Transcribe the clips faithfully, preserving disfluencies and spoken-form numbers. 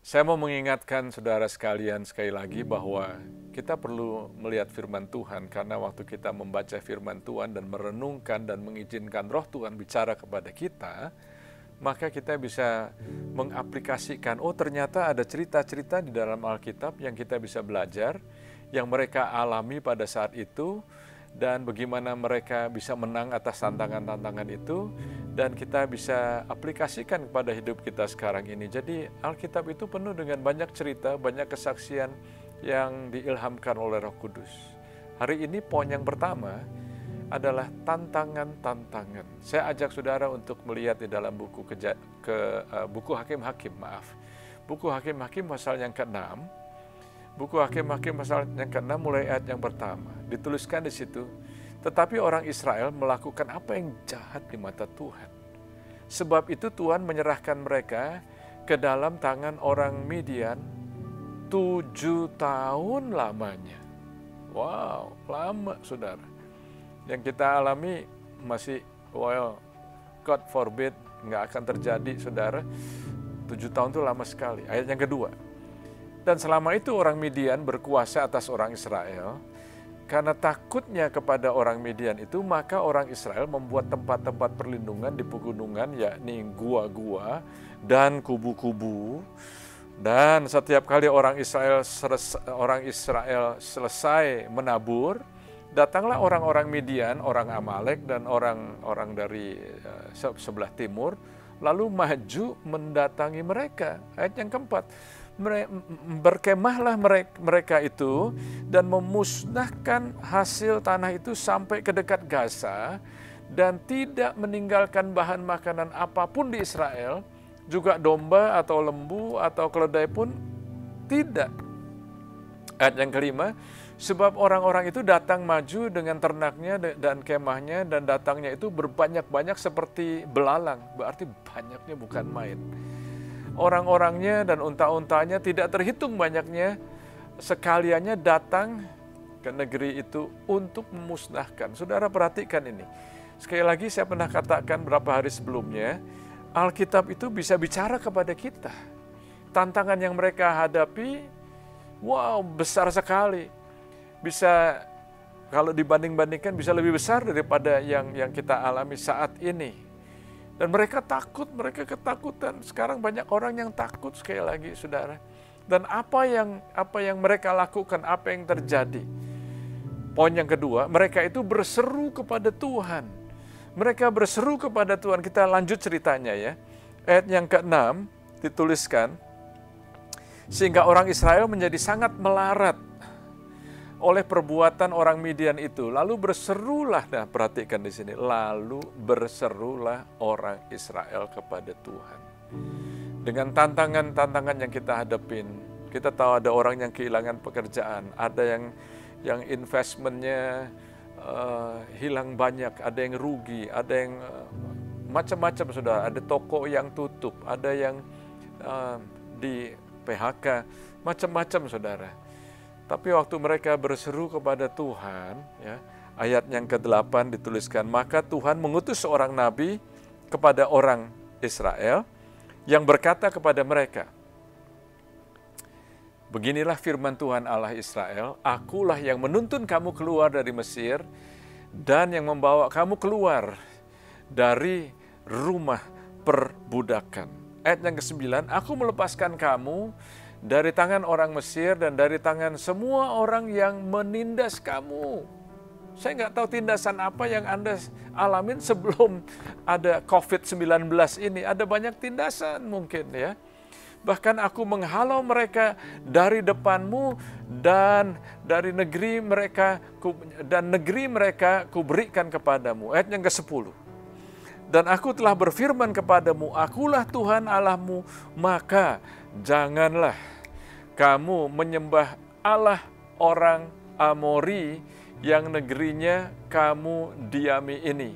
Saya mau mengingatkan saudara sekalian sekali lagi bahwa kita perlu melihat firman Tuhan, karena waktu kita membaca firman Tuhan dan merenungkan dan mengizinkan roh Tuhan bicara kepada kita, maka kita bisa mengaplikasikan, oh ternyata ada cerita-cerita di dalam Alkitab yang kita bisa belajar, yang mereka alami pada saat itu, dan bagaimana mereka bisa menang atas tantangan-tantangan itu, dan kita bisa aplikasikan kepada hidup kita sekarang ini. Jadi Alkitab itu penuh dengan banyak cerita, banyak kesaksian yang diilhamkan oleh Roh Kudus. Hari ini poin yang pertama adalah tantangan-tantangan. Saya ajak saudara untuk melihat di dalam buku keja, ke uh, buku Hakim-Hakim, maaf. Buku Hakim-Hakim pasal yang keenam. Buku Hakim-Hakim pasal yang keenam mulai ayat yang pertama. Dituliskan di situ, tetapi orang Israel melakukan apa yang jahat di mata Tuhan. Sebab itu Tuhan menyerahkan mereka ke dalam tangan orang Midian tujuh tahun lamanya. Wow, lama saudara. Yang kita alami masih, well, God forbid, nggak akan terjadi saudara. Tujuh tahun itu lama sekali. Ayat yang kedua. Dan selama itu orang Midian berkuasa atas orang Israel. Karena takutnya kepada orang Midian itu, maka orang Israel membuat tempat-tempat perlindungan di pegunungan, yakni gua-gua dan kubu-kubu. Dan setiap kali orang Israel orang Israel selesai menabur, datanglah orang-orang Midian, orang Amalek dan orang-orang dari uh, sebelah timur, lalu maju mendatangi mereka. Ayat yang keempat. Berkemahlah mereka itu dan memusnahkan hasil tanah itu sampai ke dekat Gaza, dan tidak meninggalkan bahan makanan apapun di Israel, juga domba atau lembu atau keledai pun tidak. Ayat yang kelima, sebab orang-orang itu datang maju dengan ternaknya dan kemahnya, dan datangnya itu berbanyak-banyak seperti belalang, berarti banyaknya bukan main. Orang-orangnya dan unta-untanya tidak terhitung banyaknya, sekaliannya datang ke negeri itu untuk memusnahkan. Saudara perhatikan ini. Sekali lagi saya pernah katakan beberapa hari sebelumnya, Alkitab itu bisa bicara kepada kita. Tantangan yang mereka hadapi, wow, besar sekali. Bisa, kalau dibanding-bandingkan, bisa lebih besar daripada yang yang kita alami saat ini. Dan mereka takut, mereka ketakutan. Sekarang banyak orang yang takut sekali lagi, saudara. Dan apa yang apa yang mereka lakukan, apa yang terjadi? Poin yang kedua, mereka itu berseru kepada Tuhan. Mereka berseru kepada Tuhan. Kita lanjut ceritanya ya. Ayat yang keenam dituliskan, sehingga orang Israel menjadi sangat melarat oleh perbuatan orang Midian itu. Lalu berserulah, nah perhatikan di sini, lalu berserulah orang Israel kepada Tuhan. Dengan tantangan-tantangan yang kita hadapin, kita tahu ada orang yang kehilangan pekerjaan, ada yang yang investmentnya uh, hilang banyak, ada yang rugi, ada yang uh, macam-macam sudah, ada toko yang tutup, ada yang uh, di P H K, macam-macam saudara. Tapi waktu mereka berseru kepada Tuhan, ya, ayat yang kedelapan dituliskan, maka Tuhan mengutus seorang nabi kepada orang Israel yang berkata kepada mereka, beginilah firman Tuhan Allah Israel, akulah yang menuntun kamu keluar dari Mesir dan yang membawa kamu keluar dari rumah perbudakan. Ayat yang kesembilan, aku melepaskan kamu dari tangan orang Mesir dan dari tangan semua orang yang menindas kamu. Saya nggak tahu tindasan apa yang Anda alamin sebelum ada covid sembilan belas ini. Ada banyak tindasan mungkin ya. Bahkan aku menghalau mereka dari depanmu dan dari negeri mereka dan negeri mereka kuberikan kepadamu. Ayat yang kesepuluh. Dan aku telah berfirman kepadamu, akulah Tuhan Allahmu, maka janganlah kamu menyembah Allah orang Amori yang negerinya kamu diami ini.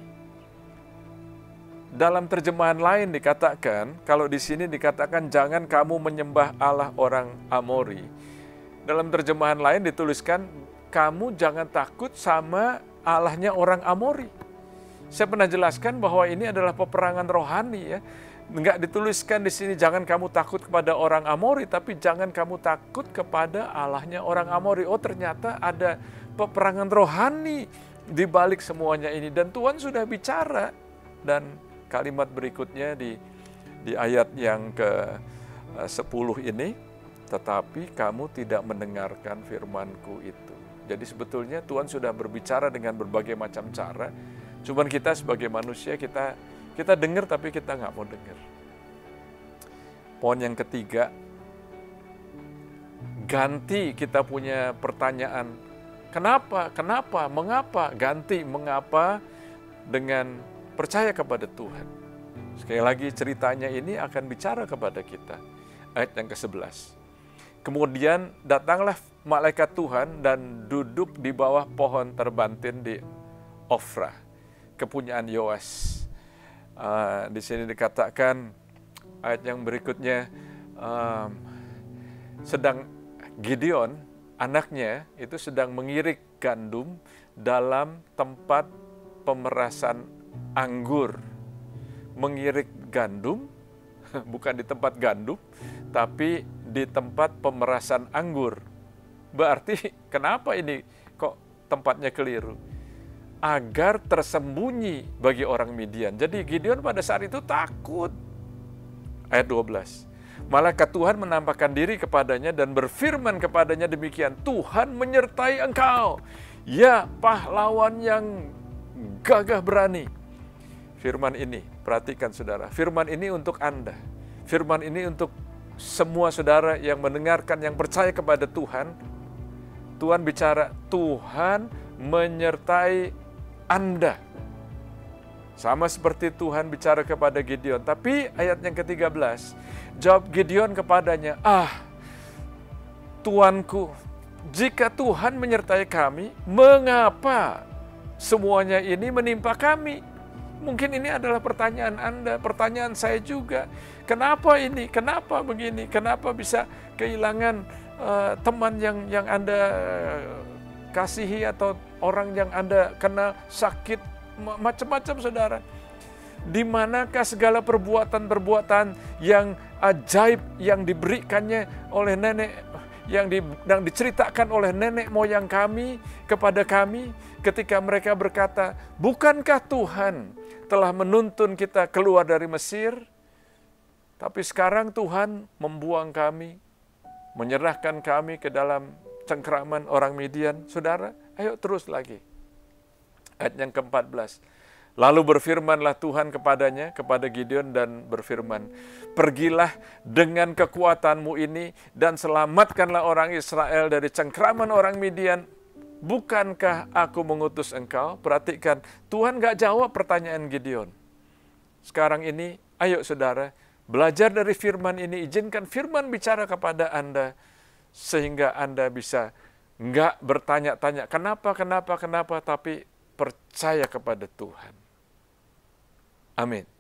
Dalam terjemahan lain dikatakan, kalau di sini dikatakan jangan kamu menyembah Allah orang Amori. Dalam terjemahan lain dituliskan, kamu jangan takut sama Allahnya orang Amori. Saya pernah jelaskan bahwa ini adalah peperangan rohani ya. Enggak dituliskan di sini jangan kamu takut kepada orang Amori, tapi jangan kamu takut kepada Allahnya orang Amori. Oh, ternyata ada peperangan rohani di balik semuanya ini, dan Tuhan sudah bicara. Dan kalimat berikutnya di di ayat yang ke sepuluh ini, tetapi kamu tidak mendengarkan firman-Ku itu. Jadi sebetulnya Tuhan sudah berbicara dengan berbagai macam cara. Cuman kita sebagai manusia, kita kita dengar tapi kita nggak mau dengar. Poin yang ketiga, ganti kita punya pertanyaan. Kenapa? Kenapa? Mengapa? Ganti mengapa dengan percaya kepada Tuhan. Sekali lagi ceritanya ini akan bicara kepada kita. Ayat yang kesebelas. Kemudian datanglah malaikat Tuhan dan duduk di bawah pohon terbantin di Ofra, kepunyaan Yoas. Uh, di sini dikatakan ayat yang berikutnya, um, sedang Gideon, anaknya itu sedang mengirik gandum dalam tempat pemerasan anggur. Mengirik gandum, bukan di tempat gandum, tapi di tempat pemerasan anggur. Berarti kenapa ini kok tempatnya keliru? Agar tersembunyi bagi orang Midian. Jadi Gideon pada saat itu takut. Ayat dua belas. Malaikat Tuhan menampakkan diri kepadanya dan berfirman kepadanya demikian, Tuhan menyertai engkau, ya pahlawan yang gagah berani. Firman ini, perhatikan saudara, firman ini untuk Anda. Firman ini untuk semua saudara yang mendengarkan, yang percaya kepada Tuhan. Tuhan bicara, Tuhan menyertai Anda. Sama seperti Tuhan bicara kepada Gideon. Tapi ayat yang ketiga belas, jawab Gideon kepadanya, ah, Tuanku, jika Tuhan menyertai kami, mengapa semuanya ini menimpa kami? Mungkin ini adalah pertanyaan Anda, pertanyaan saya juga. Kenapa ini? Kenapa begini? Kenapa bisa kehilangan uh, teman yang yang Anda kasihi atau orang yang Anda kenal sakit? Macam-macam saudara. Di manakah segala perbuatan-perbuatan yang ajaib yang diberikannya oleh nenek, yang, di, yang diceritakan oleh nenek moyang kami kepada kami ketika mereka berkata, bukankah Tuhan telah menuntun kita keluar dari Mesir? Tapi sekarang Tuhan membuang kami, menyerahkan kami ke dalam cengkraman orang Midian. Saudara, ayo terus lagi. Ayat yang keempat belas. Lalu berfirmanlah Tuhan kepadanya, kepada Gideon dan berfirman, pergilah dengan kekuatanmu ini dan selamatkanlah orang Israel dari cengkraman orang Midian. Bukankah aku mengutus engkau? Perhatikan, Tuhan gak jawab pertanyaan Gideon. Sekarang ini, ayo saudara, belajar dari firman ini, izinkan firman bicara kepada Anda, sehingga Anda bisa gak bertanya-tanya, kenapa, kenapa, kenapa, tapi percaya kepada Tuhan. Amin.